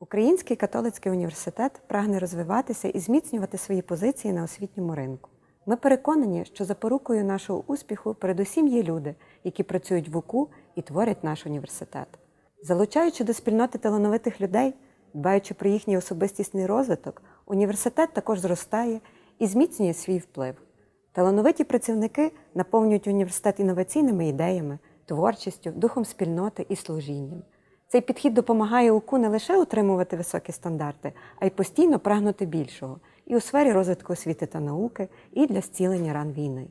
Український католицький університет прагне розвиватися і зміцнювати свої позиції на освітньому ринку. Ми переконані, що запорукою нашого успіху передусім є люди, які працюють в УКУ і творять наш університет. Залучаючи до спільноти талановитих людей, дбаючи про їхній особистісний розвиток, університет також зростає і зміцнює свій вплив. Талановиті працівники наповнюють університет інноваційними ідеями, творчістю, духом спільноти і служінням. Цей підхід допомагає УКУ не лише утримувати високі стандарти, а й постійно прагнути більшого і у сфері розвитку освіти та науки, і для зцілення ран війни.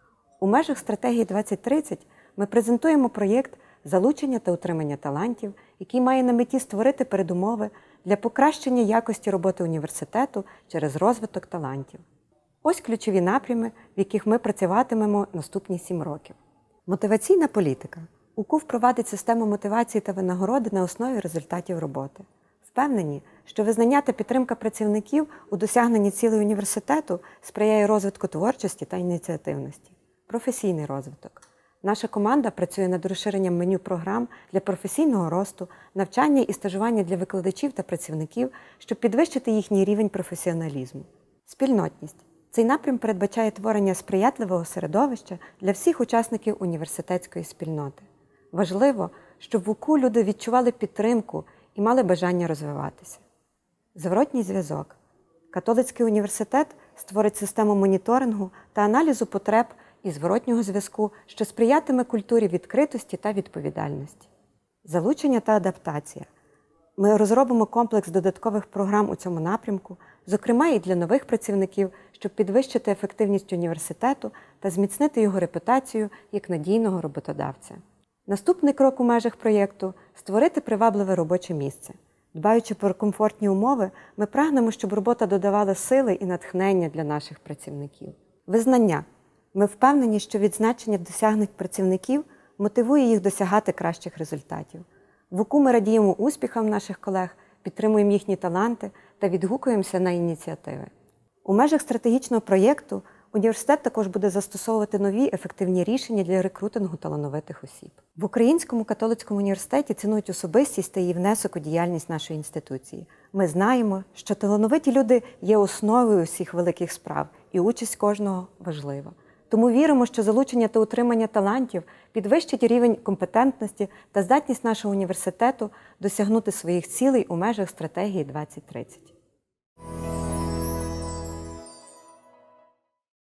У межах стратегії 2030 ми презентуємо проєкт «Залучення та утримання талантів», який має на меті створити передумови для покращення якості роботи університету через розвиток талантів. Ось ключові напрями, в яких ми працюватимемо наступні 7 років. Мотиваційна політика. УКУ впровадить систему мотивації та винагороди на основі результатів роботи. Впевнені, що визнання та підтримка працівників у досягненні цілей університету сприяє розвитку творчості та ініціативності. Професійний розвиток. Наша команда працює над розширенням меню програм для професійного росту, навчання і стажування для викладачів та працівників, щоб підвищити їхній рівень професіоналізму. Спільнотність. Цей напрям передбачає творення сприятливого середовища для всіх учасників університетської спільноти. Важливо, щоб в УКУ люди відчували підтримку і мали бажання розвиватися. Зворотній зв'язок. Католицький університет створить систему моніторингу та аналізу потреб і зворотнього зв'язку, що сприятиме культурі відкритості та відповідальності. Залучення та адаптація. Ми розробимо комплекс додаткових програм у цьому напрямку, зокрема і для нових працівників, щоб підвищити ефективність університету та зміцнити його репутацію як надійного роботодавця. Наступний крок у межах проєкту – створити привабливе робоче місце. Дбаючи про комфортні умови, ми прагнемо, щоб робота додавала сили і натхнення для наших працівників. Визнання. Ми впевнені, що відзначення досягнень працівників мотивує їх досягати кращих результатів. В УКУ ми радіємо успіхам наших колег, підтримуємо їхні таланти та відгукуємося на ініціативи. У межах стратегічного проєкту університет також буде застосовувати нові ефективні рішення для рекрутингу талановитих осіб. В Українському католицькому університеті цінують особистість та її внесок у діяльність нашої інституції. Ми знаємо, що талановиті люди є основою усіх великих справ, і участь кожного важлива. Тому віримо, що залучення та утримання талантів підвищить рівень компетентності та здатність нашого університету досягнути своїх цілей у межах стратегії 2030.